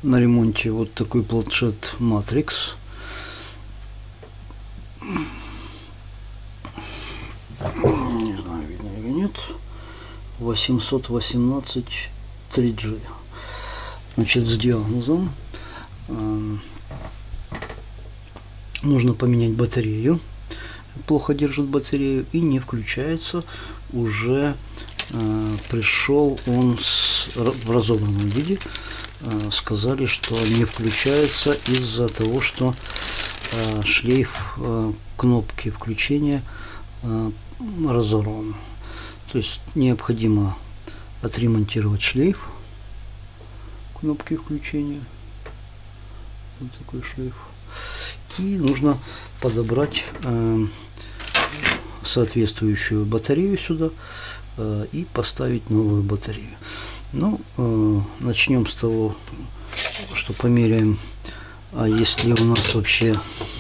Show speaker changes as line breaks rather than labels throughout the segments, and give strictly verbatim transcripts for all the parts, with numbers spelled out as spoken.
на ремонте вот такой планшет Matrix. Не знаю, видно или нет. восемьсот восемнадцать три джи. Значит, с диагнозом. Нужно поменять батарею. Плохо держит батарею и не включается. Уже э, пришел он с, в разобранном виде. Э, сказали, что не включается из-за того, что э, шлейф э, кнопки включения э, разорван. То есть необходимо отремонтировать шлейф кнопки включения. Вот такой шлейф. И нужно подобрать э, соответствующую батарею сюда э, и поставить новую батарею. Ну, э, начнем с того, что померяем, а если у нас вообще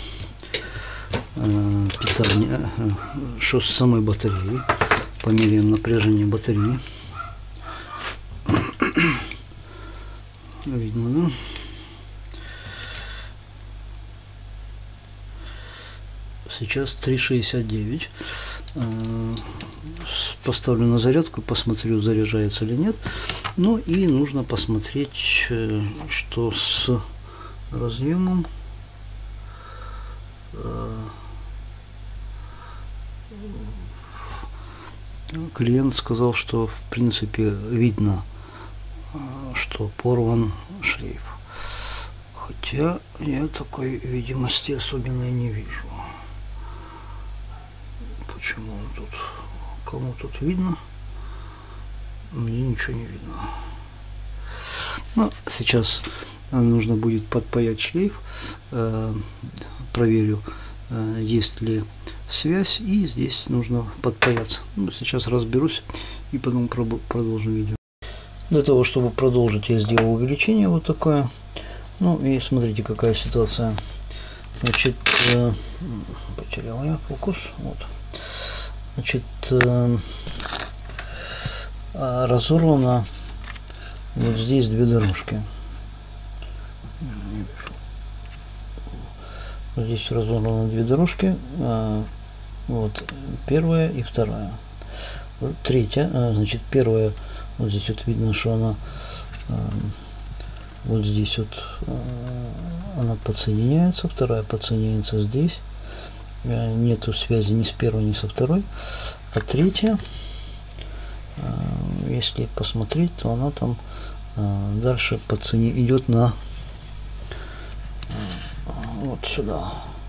э, питание, э, что с самой батареей. Померяем напряжение батареи. Видно, да? Сейчас три шестьдесят девять. Поставлю на зарядку, посмотрю, заряжается или нет. Ну и нужно посмотреть, что с разъемом. Клиент сказал, что в принципе видно, что порван шлейф. Хотя я такой видимости особенной не вижу. Почему он тут? Кому тут видно? Мне ничего не видно. Ну, сейчас нужно будет подпаять шлейф. Э, проверю, э, есть ли связь. И здесь нужно подпаяться. Ну, сейчас разберусь и потом продолжим видео. Для того, чтобы продолжить, я сделал увеличение вот такое. Ну и смотрите, какая ситуация. Значит, э, потерял я фокус. Вот. Значит, э, разорвано вот здесь две дорожки. Вот здесь разорвано две дорожки. Э, вот первая и вторая. Вот третья, э, значит, первая, вот здесь вот видно, что она э, вот здесь вот э, она подсоединяется, вторая подсоединяется здесь. Нету связи ни с первой, ни со второй. А третья, если посмотреть, то она там дальше подсоедин... идет на вот сюда.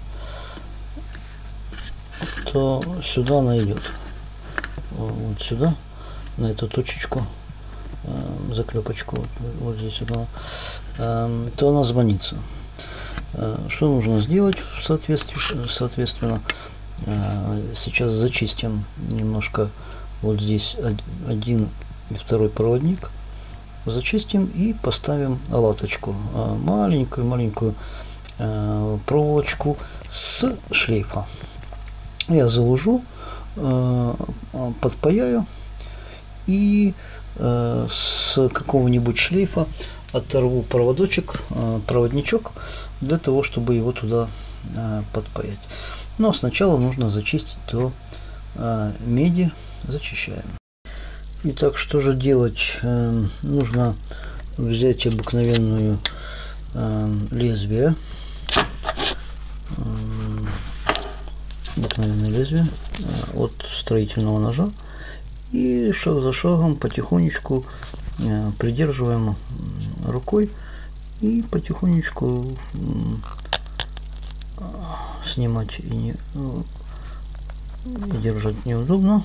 То сюда она идет. Вот сюда, на эту точечку, заклепочку, вот здесь она, то она звонится. Что нужно сделать соответственно, соответственно сейчас зачистим немножко вот здесь один и второй проводник, зачистим и поставим латочку, маленькую маленькую проволочку с шлейфа. Я заложу, подпаяю и с какого-нибудь шлейфа оторву проводочек, проводничок, для того, чтобы его туда подпаять. Но сначала нужно зачистить до меди. Зачищаем. Итак, что же делать? Нужно взять обыкновенную лезвие, обыкновенное лезвие от строительного ножа, и шаг за шагом потихонечку придерживаем рукой и потихонечку снимать и, не, и держать неудобно.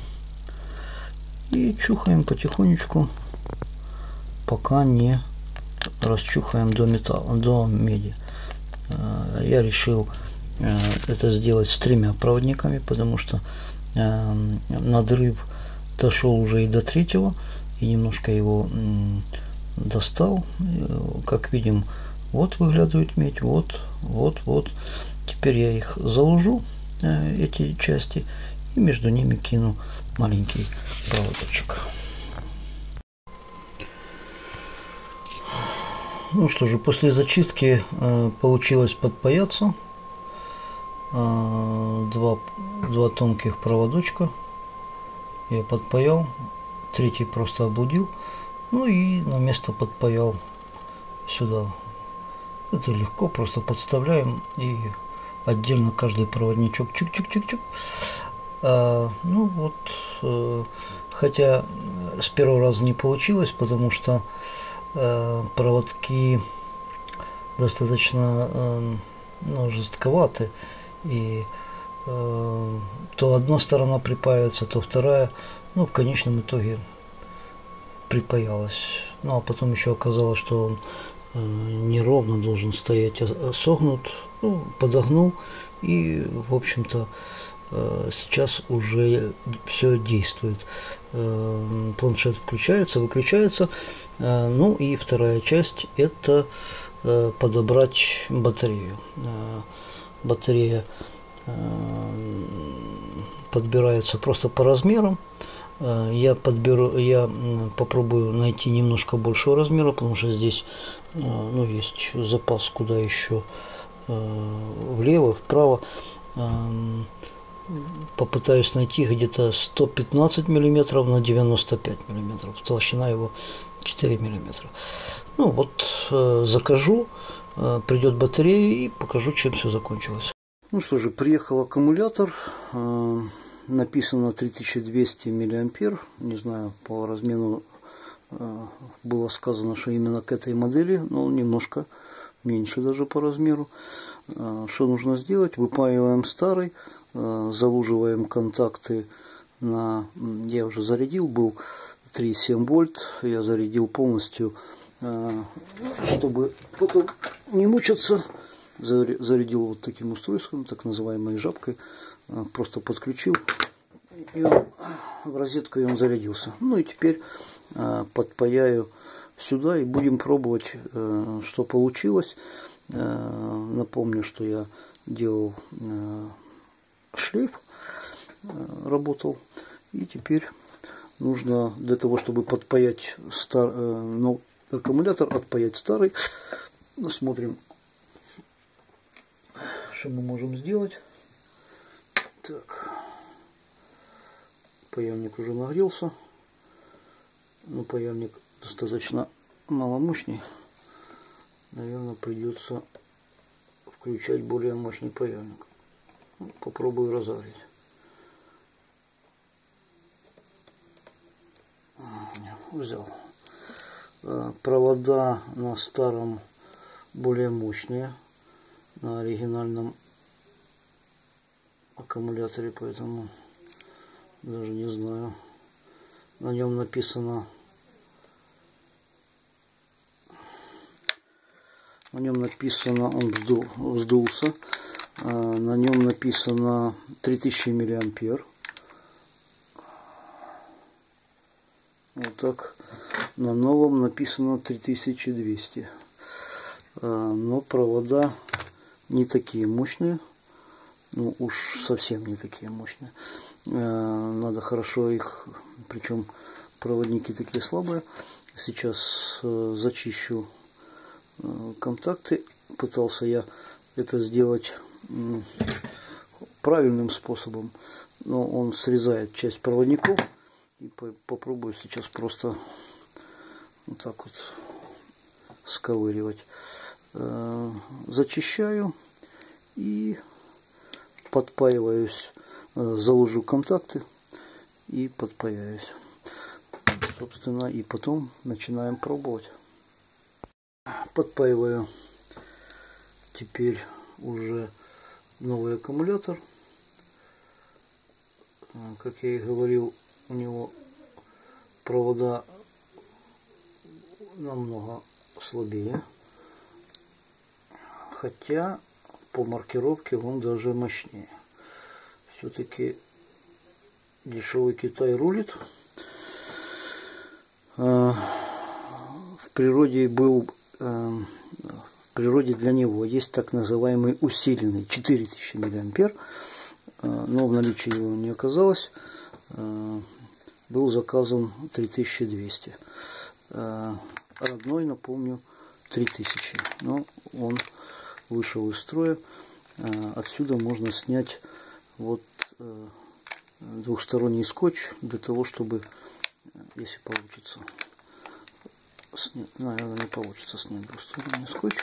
И чухаем потихонечку, пока не расчухаем до металла, до меди. Я решил это сделать с тремя проводниками, потому что надрыв дошел уже и до третьего, и немножко его достал. Как видим, вот выглядывает медь, вот, вот, вот. Теперь я их заложу, эти части, и между ними кину маленький проводочек. Ну что же, после зачистки э, получилось подпаяться. Э, два, два тонких проводочка я подпаял, третий просто облудил, ну и на место подпаял сюда. Это легко, просто подставляем и отдельно каждый проводничок чик-чик-чик-чик. А, ну вот, э, хотя с первого раза не получилось, потому что э, проводки достаточно э, ну, жестковаты, и э, то одна сторона припаивается, то вторая, ну в конечном итоге припаялась. Ну а потом еще оказалось, что он э, неровно должен стоять, а согнут, ну, подогнул, и в общем-то э, сейчас уже все действует. Э, планшет включается, выключается. Э, ну и вторая часть — это э, подобрать батарею. Э, батарея э, подбирается просто по размерам. Я подберу, я попробую найти немножко большего размера, потому что здесь, ну, есть запас, куда еще влево, вправо. Попытаюсь найти где-то сто пятнадцать миллиметров на девяносто пять миллиметров. Толщина его четыре миллиметра. Ну вот, закажу, придет батарея, и покажу, чем все закончилось. Ну что же, приехал аккумулятор. Написано три тысячи двести миллиампер. Не знаю, по размену э, было сказано, что именно к этой модели, но немножко меньше даже по размеру. Э, что нужно сделать? Выпаиваем старый, э, залуживаем контакты на... Я уже зарядил, был три и семь вольт. Я зарядил полностью, э, чтобы потом не мучаться. Зарядил вот таким устройством, так называемой жабкой. Просто подключил, и он, в розетку, и он зарядился. Ну и теперь э, подпаяю сюда и будем пробовать, э, что получилось. Э, напомню, что я делал э, шлейф, э, работал. И теперь нужно для того, чтобы подпаять стар, э, ну, аккумулятор, отпаять старый. Смотрим, что мы можем сделать. Так, паяльник уже нагрелся, но паяльник достаточно маломощный. Наверное, придется включать более мощный паяльник. Попробую разогреть. Взял. Провода на старом более мощные, на оригинальном аккумуляторе, поэтому даже не знаю. На нем написано на нем написано он вздул, вздулся. На нем написано три тысячи миллиампер. Вот так. На новом написано три тысячи двести. Но провода не такие мощные. Ну уж совсем не такие мощные. Надо хорошо их, причем проводники такие слабые. Сейчас зачищу контакты. Пытался я это сделать правильным способом, но он срезает часть проводников. И попробую сейчас просто вот так вот сковыривать. Зачищаю и подпаиваюсь, заложу контакты и подпаяюсь. Собственно, и потом начинаем пробовать. Подпаиваю теперь уже новый аккумулятор. Как я и говорил, у него провода намного слабее, хотя по маркировке он даже мощнее. Все-таки дешевый Китай рулит. В природе был, в природе для него есть так называемый усиленный четыре тысячи миллиампер, но в наличии его не оказалось. Был заказан три тысячи двести. Родной, напомню, три тысячи, но он вышел из строя. Отсюда можно снять вот двухсторонний скотч для того, чтобы, если получится, снять, наверное, не получится снять двухсторонний скотч.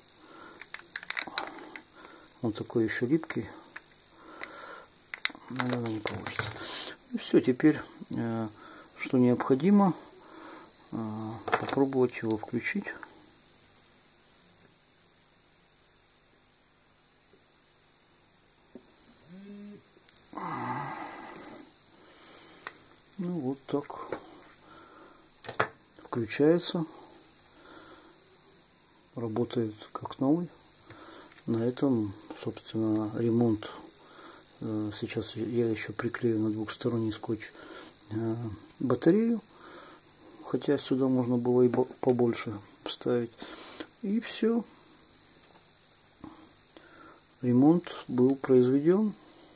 Он такой еще липкий, наверное, не получится. И все, теперь, что необходимо, попробовать его включить. Ну вот так включается, работает как новый. На этом, собственно, ремонт. Сейчас я еще приклею на двухсторонний скотч батарею, хотя сюда можно было и побольше вставить. И все. Ремонт был произведен.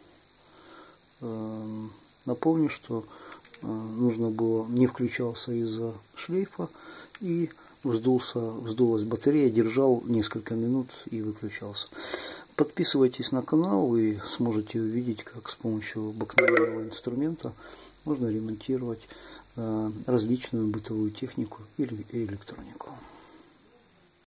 Напомню, что нужно было, не включался из-за шлейфа, и вздулся, вздулась батарея, держал несколько минут и выключался. Подписывайтесь на канал, вы сможете увидеть, как с помощью обыкновенного инструмента можно ремонтировать различную бытовую технику или электронику.